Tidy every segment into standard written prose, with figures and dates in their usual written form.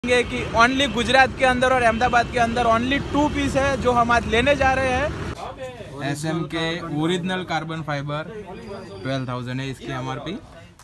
कि ओनली गुजरात के अंदर और अहमदाबाद के अंदर ओनली 2 पीस है जो हम आज लेने जा रहे हैं। SM के ओरिजिनल कार्बन फाइबर 12,000 है इसकी MRP।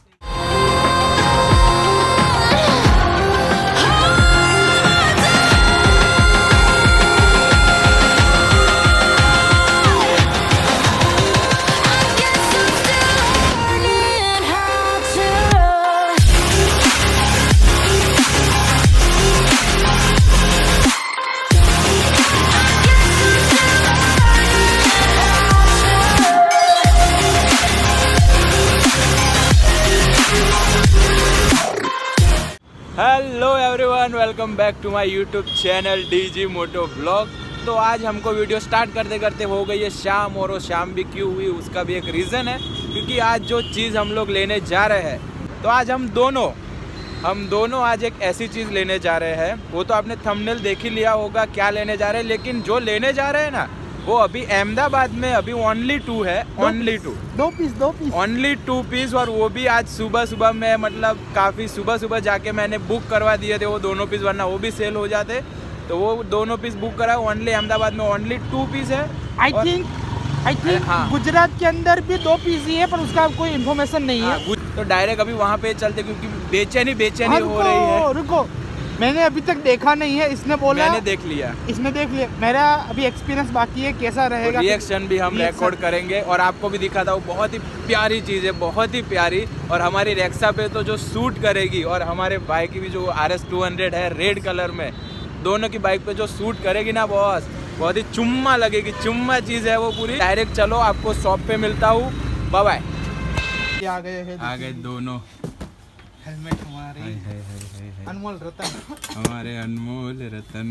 Hello everyone, welcome back to my YouTube channel DG moto blog. तो आज हमको वीडियो स्टार्ट करते करते हो गई है शाम, और वो शाम भी क्यों हुई उसका भी एक रीज़न है, क्योंकि आज जो चीज़ हम लोग लेने जा रहे हैं, तो आज हम दोनों आज एक ऐसी चीज़ लेने जा रहे हैं। वो तो आपने थंबनेल देख ही लिया होगा क्या लेने जा रहे हैं, लेकिन जो लेने जा रहे हैं ना वो अभी अहमदाबाद में अभी ओनली 2 है, ओनली 2 पीस ओनली 2 पीस। और वो भी आज सुबह में, मतलब काफ़ी सुबह जाके मैंने बुक करवा दिए थे वो दोनों पीस, वरना वो भी सेल हो जाते। तो वो दोनों पीस बुक करा, ओनली अहमदाबाद में ओनली 2 पीस है। आई थिंक हाँ, गुजरात के अंदर भी 2 पीस ही है, पर उसका कोई इन्फॉर्मेशन नहीं है। तो डायरेक्ट अभी वहाँ पे चलते, क्योंकि बेचैनी हो रही है। रुको, मैंने अभी तक देखा नहीं है, इसने बोला मैंने देख लिया, इसने देख लिया। मेरा अभी एक्सपीरियंस बाकी है, कैसा रहेगा रिएक्शन भी हम रिकॉर्ड करेंगे और आपको भी दिखा था। वो बहुत ही प्यारी चीज़ है, बहुत ही प्यारी, और हमारी रेक्सा पे तो जो सूट करेगी, और हमारे बाइक की भी जो RS 200 है रेड कलर में, दोनों की बाइक पे जो सूट करेगी ना बॉस, बहुत ही चुम्मा लगेगी, चुम्मा चीज़ है वो पूरी। डायरेक्ट चलो, आपको शॉप पे मिलता हूँ, बाय बाय। आ गए दोनों हेलमेट हमारे, अनमोल रतन, हमारे अनमोल रतन।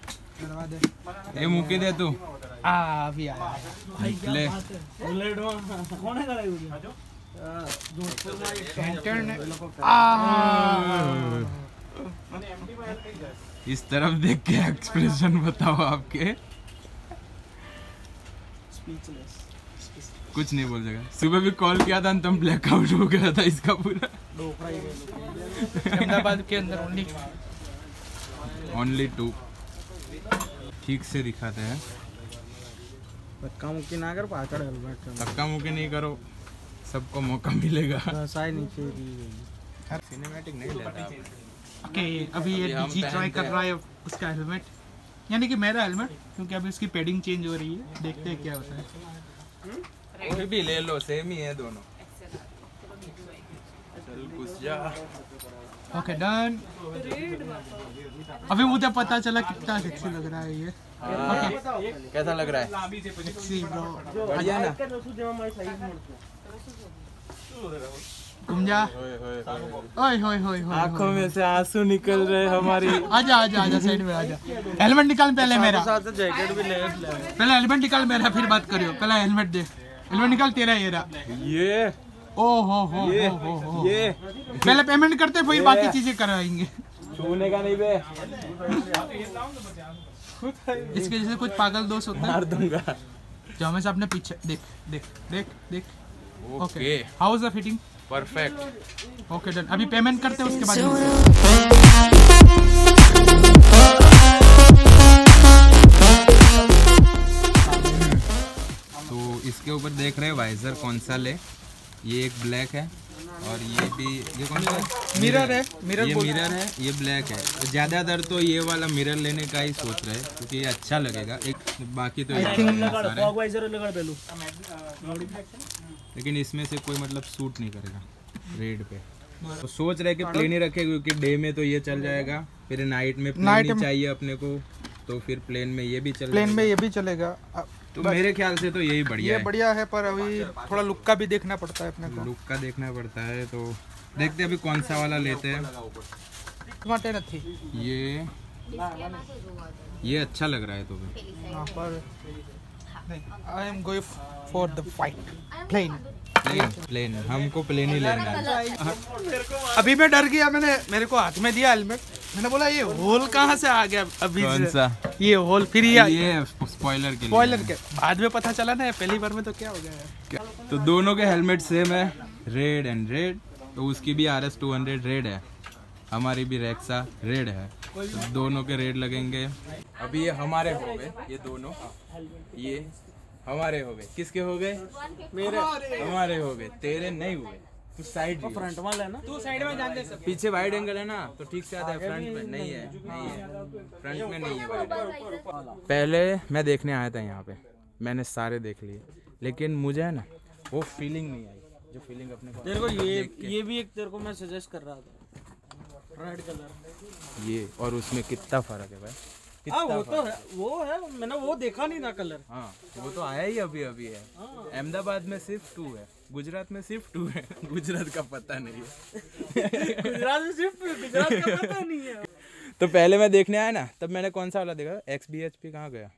ये मुके दे तू अभी आया निकले। इस तरफ देख के एक्सप्रेशन बताओ आपके। कुछ नहीं बोल सका। सुबह भी कॉल किया था, तुम ब्लैकआउट हो गया था इसका पूरा। अहमदाबाद के अंदर ओनली 2। ठीक से दिखाते हैं, धक्का मुक्की ना करो, धक्का मुक्की नहीं करो, सबको मौका मिलेगा। सिनेमैटिक नहीं लेता। ओके, अभी ये DG ट्राई कर रहा है उसका हेलमेट, यानी कि मेरा हेलमेट, क्योंकि अभी उसकी पैडिंग चेंज हो रही है। देखते हैं क्या होता है। कोई भी ले लो, सेम ही है दोनों। चल घुस जा। Okay done. अभी मुझे पता चला कितना सेक्सी लग रहा है ये। ओके, कैसा लग रहा है? सेक्सी ब्रो, बढ़िया ना। घूम जा। ओए होए होए, आंखों में से आंसू निकल रहे हमारी। आजा साइड में आजा। हेलमेट निकाल पहले मेरा, जैकेट भी ले। पहले हेलमेट निकाल मेरा, फिर बात करियो। पहले हेलमेट दे, हेलमेट निकाल तेरा। ये ओ हो ये पहले पेमेंट करते, फिर बाकी चीजें करवाएंगे। छूने का नहीं बे। इसके जैसे कुछ पागल दोस्त होता है, मार दूंगा। जो हमेशा अपने पीछे देख। Okay, how is the fitting? Perfect. Okay done. अभी पेमेंट करते हैं, उसके बाद तो इसके ऊपर देख रहे हैं वाइजर कौन सा ले। ये एक ब्लैक है, और ये भी, ये कौन सा है? मिरर है। ये मिरर है, ये ब्लैक है। तो ज़्यादातर तो ये वाला मिरर लेने का ही सोच रहे हैं, क्योंकि ये अच्छा लगेगा। एक बाकी तो लेकिन इसमें से कोई मतलब सूट नहीं करेगा रेड पे। तो सोच रहे कि प्लेन ही रखे, क्योंकि डे में तो ये चल जाएगा, फिर नाइट में प्लेन चाहिए अपने को, तो फिर प्लेन में ये भी चलेगा। तो मेरे ख्याल से तो यही बढ़िया है। पर अभी थोड़ा लुक का भी देखना पड़ता है अपने को। लुक का देखना पड़ता है, तो देखते हैं अभी कौन सा वाला लेते हैं। ये अच्छा लग रहा है। तो पर I am going for the fight plain. हमको प्लेन ही लेना है। अभी मैं डर गया, मेरे को हाथ में दिया हेलमेट, मैंने बोला ये होल कहाँ से आ गया अभी? कौन सा ये होल? फिर ये स्पॉइलर के बाद में पता चला ना, पहली बार में तो क्या हो गया। तो दोनों के हेलमेट सेम है, रेड एंड रेड। तो उसकी भी RS 200 रेड है, हमारी भी रेक्सा रेड है, तो दोनों के रेड लगेंगे। अभी ये हमारे हो गए, ये दोनों ये हमारे हो गए। किसके हो गए? मेरे। हमारे हो गए, तेरे नहीं हुए। तू साइड फ्रंट वाला है ना, तू साइड में जान दे। पीछे वाइड एंगल है ना, तो ठीक से आता है। फ्रंट में नहीं है, नहीं है, फ्रंट में नहीं है वाइड एंगल। पहले मैं देखने आया था यहाँ पे, मैंने सारे देख लिए, लेकिन मुझे है ना वो फीलिंग नहीं आई जो फीलिंग अपने को। तेरे को ये भी एक तेरे को मैं सजेस्ट कर रहा था, रेड कलर ये, और उसमें कितना फर्क है भाई। हाँ वो तो है, वो है, मैंने वो देखा नहीं ना कलर। हाँ वो तो आया ही अभी अभी है। अहमदाबाद में सिर्फ 2 है, गुजरात में सिर्फ 2 है। गुजरात का पता नहीं है। गुजरात में सिर्फ गुजरात का पता नहीं है। तो पहले मैं देखने आया ना, तब मैंने कौन सा वाला देखा, XBHP कहाँ गया,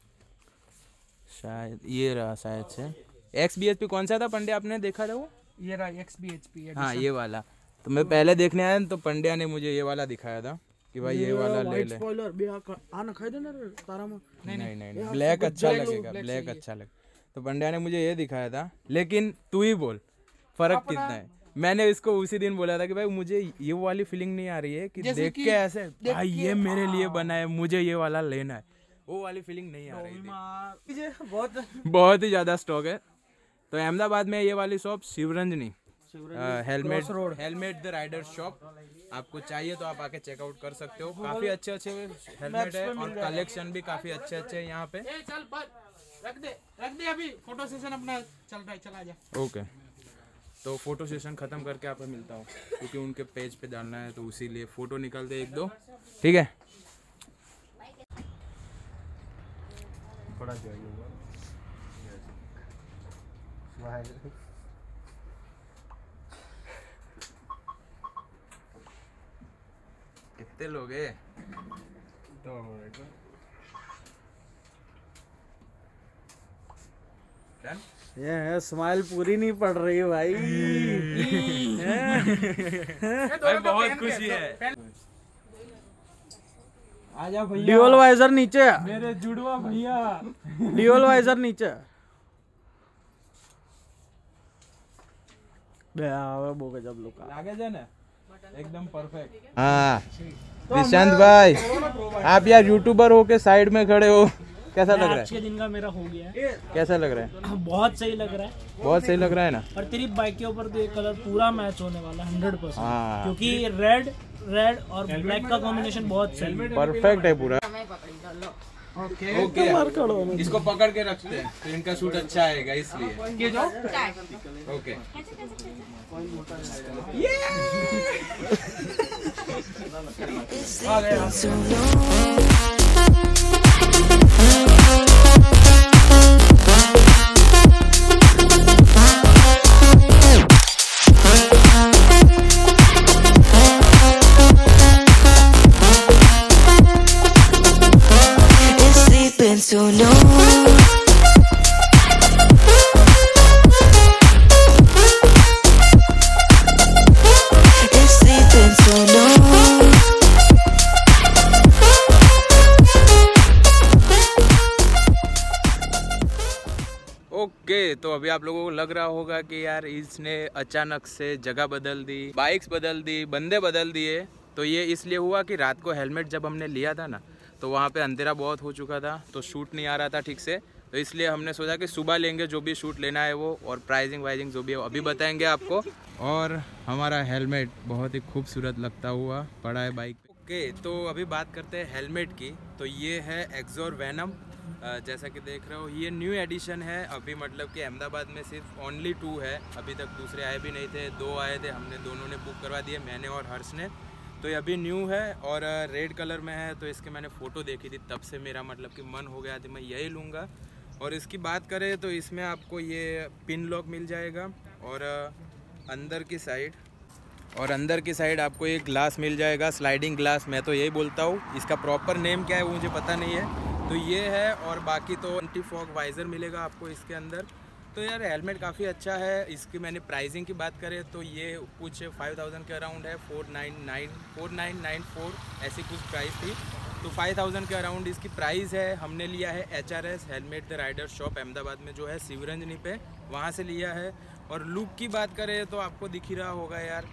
शायद ये रहा शायद से। XBHP कौन सा था पंड्या, आपने देखा था वो? ये रहा XBHP। हाँ ये वाला। तो मैं पहले देखने आया तो पंड्या ने मुझे ये वाला दिखाया था कि भाई ये वाला ले ले। स्पॉइलर बे आना खाई देना रे तारा में। नहीं ब्लैक अच्छा लगेगा, ब्लैक अच्छा लगे। तो पंड्या ने मुझे ये दिखाया था, लेकिन तू ही बोल फर्क कितना है। मैंने इसको उसी दिन बोला था कि भाई मुझे ये वाली फीलिंग नहीं आ रही है कि देख के ऐसे भाई ये मेरे लिए बना है, मुझे ये वाला लेना है, वो वाली फीलिंग नहीं आ रही थी। बहुत ही ज्यादा स्टॉक है। तो अहमदाबाद में ये वाली shop Shivranjani helmet the rider shop, आपको चाहिए तो आप आके चेकआउट कर सकते हो। काफी अच्छे अच्छे हेलमेट है और कलेक्शन भी काफी अच्छे अच्छे है यहाँ पे। रख दे अभी फोटो सेशन अपना चल रहा है, चला जा। ओके तो फोटो सेशन खत्म करके आपको मिलता हूँ, क्योंकि उनके पेज पे डालना है, तो इसीलिए फोटो निकलते 1-2, ठीक है। कितने लोग हैं? ये स्माइल पूरी नहीं पड़ रही भाई। भाई बहुत खुशी है। आजा भैया, ड्यूल वाइजर नीचे, मेरे जुड़वा भैया, ड्यूल वाइजर नीचे। जब लोग आगे जाना एकदम परफेक्ट। हाँ निशांत भाई, आप यार यूट्यूबर हो के साइड में खड़े हो, कैसा लग रहा है? आज के दिन का मेरा हो गया है। कैसा लग रहा है? बहुत सही लग रहा है, बहुत सही लग रहा है ना। और तेरी बाइक के ऊपर तो ये कलर पूरा मैच होने वाला है 100%। हाँ। क्योंकि रेड और ब्लैक का कॉम्बिनेशन बहुत सही, परफेक्ट है पूरा। ओके ओके इसको पकड़ के रखते हैं तो इनका शूट अच्छा आएगा, इसलिए okay. So no, it's sleeping so no. Okay तो अभी आप लोगों को लग रहा होगा कि यार इसने अचानक से जगह बदल दी, बाइक्स बदल दी, बंदे बदल दिए। तो ये इसलिए हुआ कि रात को हेलमेट जब हमने लिया था ना, तो वहाँ पे अंधेरा बहुत हो चुका था, तो शूट नहीं आ रहा था ठीक से। तो इसलिए हमने सोचा कि सुबह लेंगे, जो भी शूट लेना है वो, और प्राइसिंग वाइजिंग जो भी है अभी बताएंगे आपको। और हमारा हेलमेट बहुत ही खूबसूरत लगता हुआ पड़ा है बाइक पे। ओके तो अभी बात करते हैं हेलमेट की। तो ये है एक्सोर वेनम, जैसा कि देख रहे हो ये न्यू एडिशन है अभी, मतलब कि अहमदाबाद में सिर्फ ओनली 2 है, अभी तक दूसरे आए भी नहीं थे। 2 आए थे, हमने दोनों ने बुक करवा दिए, मैंने और हर्ष ने। तो ये अभी न्यू है और रेड कलर में है। तो इसके मैंने फ़ोटो देखी थी, तब से मेरा मतलब कि मन हो गया था मैं यही लूँगा। और इसकी बात करें तो इसमें आपको ये पिन लॉक मिल जाएगा, और अंदर की साइड आपको एक ग्लास मिल जाएगा, स्लाइडिंग ग्लास। मैं तो यही बोलता हूँ, इसका प्रॉपर नेम क्या है वो मुझे पता नहीं है। तो ये है, और बाकी तो एंटी फॉग वाइज़र मिलेगा आपको इसके अंदर। तो यार हेलमेट काफ़ी अच्छा है। इसकी मैंने प्राइसिंग की बात करें तो ये कुछ 5000 के अराउंड है, 4994 ऐसी कुछ प्राइस थी। तो 5000 के अराउंड इसकी प्राइस है। हमने लिया है HRS helmet the rider shop Ahmedabad में जो है शिवरंजनी पे, वहाँ से लिया है। और लुक की बात करें तो आपको दिख ही रहा होगा यार,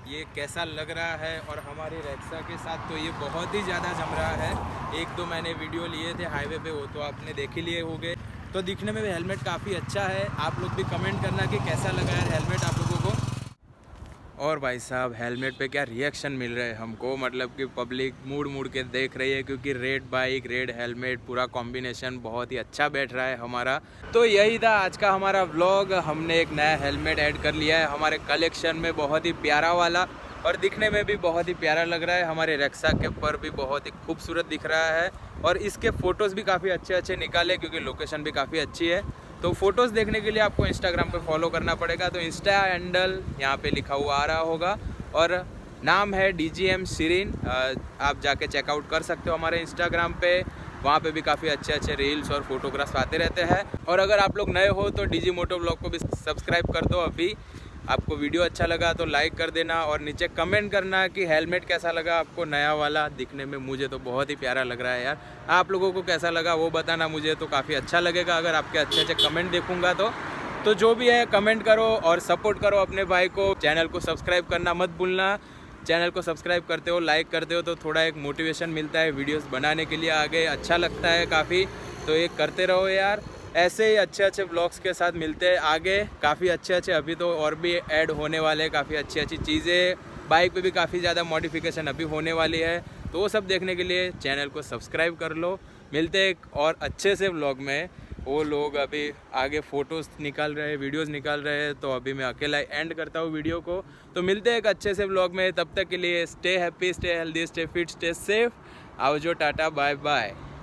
ये कैसा लग रहा है। और हमारी रेक्सा के साथ तो ये बहुत ही ज़्यादा जम रहा है। 1-2 मैंने वीडियो लिए थे हाईवे पे, वो तो आपने देख ही लिए होंगे। तो दिखने में भी हेलमेट काफ़ी अच्छा है। आप लोग भी कमेंट करना कि कैसा लगा है हेलमेट आप लोगों को। और भाई साहब हेलमेट पे क्या रिएक्शन मिल रहे हैं हमको, मतलब कि पब्लिक मुड़ के देख रही है, क्योंकि रेड बाइक रेड हेलमेट पूरा कॉम्बिनेशन बहुत ही अच्छा बैठ रहा है हमारा। तो यही था आज का हमारा व्लॉग। हमने एक नया हेलमेट ऐड कर लिया है हमारे कलेक्शन में, बहुत ही प्यारा वाला, और दिखने में भी बहुत ही प्यारा लग रहा है। हमारे रेक्सा के ऊपर भी बहुत ही खूबसूरत दिख रहा है। और इसके फ़ोटोज़ भी काफ़ी अच्छे निकाले, क्योंकि लोकेशन भी काफ़ी अच्छी है। तो फ़ोटोज़ देखने के लिए आपको इंस्टाग्राम पे फॉलो करना पड़ेगा। तो इंस्टा हैंडल यहाँ पे लिखा हुआ आ रहा होगा, और नाम है DGM Sirin। आप जाके चेकआउट कर सकते हो हमारे इंस्टाग्राम पे। वहाँ पे भी काफ़ी अच्छे रील्स और फोटोग्राफ्स आते रहते हैं। और अगर आप लोग नए हो तो DG मोटो ब्लॉग को भी सब्सक्राइब कर दो अभी। आपको वीडियो अच्छा लगा तो लाइक कर देना, और नीचे कमेंट करना कि हेलमेट कैसा लगा आपको नया वाला। दिखने में मुझे तो बहुत ही प्यारा लग रहा है यार। आप लोगों को कैसा लगा वो बताना, मुझे तो काफ़ी अच्छा लगेगा अगर आपके अच्छे कमेंट देखूंगा तो जो भी है कमेंट करो और सपोर्ट करो अपने भाई को। चैनल को सब्सक्राइब करना मत भूलना। चैनल को सब्सक्राइब करते हो, लाइक करते हो तो थोड़ा एक मोटिवेशन मिलता है वीडियोस बनाने के लिए, आगे अच्छा लगता है काफ़ी। तो ये करते रहो यार, ऐसे ही अच्छे ब्लॉग्स के साथ मिलते हैं आगे। काफ़ी अच्छे अभी तो और भी ऐड होने वाले हैं, काफ़ी अच्छी चीज़ें। बाइक पे भी काफ़ी ज़्यादा मॉडिफिकेशन अभी होने वाली है। तो वो सब देखने के लिए चैनल को सब्सक्राइब कर लो। मिलते हैं एक और अच्छे से व्लॉग में। वो लोग अभी आगे फ़ोटोज़ निकाल रहे हैं, वीडियोज़ निकाल रहे हैं, तो अभी मैं अकेला एंड करता हूँ वीडियो को। तो मिलते हैं एक अच्छे से व्लॉग में। तब तक के लिए stay happy, stay healthy, stay fit, stay safe. आओ जो, टाटा, बाय बाय।